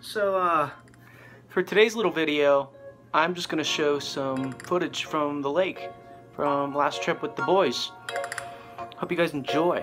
So for today's little video, I'm just gonna show some footage from the lake from last trip with the boys. Hope you guys enjoy.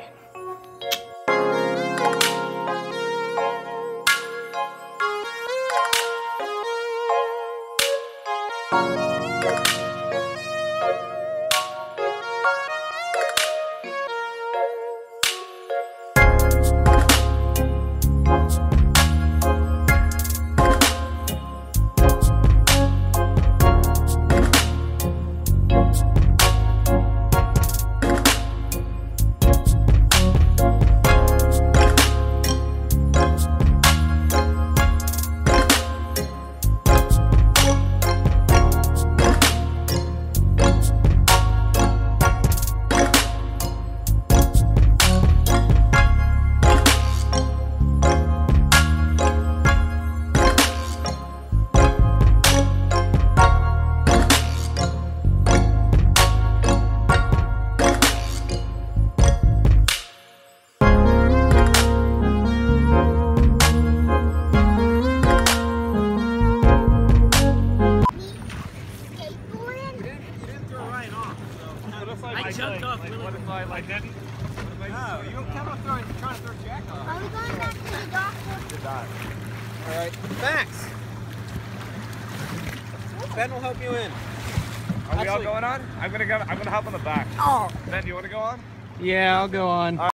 I jumped off. What if I didn't? No, you don't come up trying to throw Jack off. Are we going back to the doctor? Good dive. All right, thanks. Ben will help you in. Are we all going on? I'm gonna help on the back. Oh. Ben, do you want to go on? Yeah, I'll go on.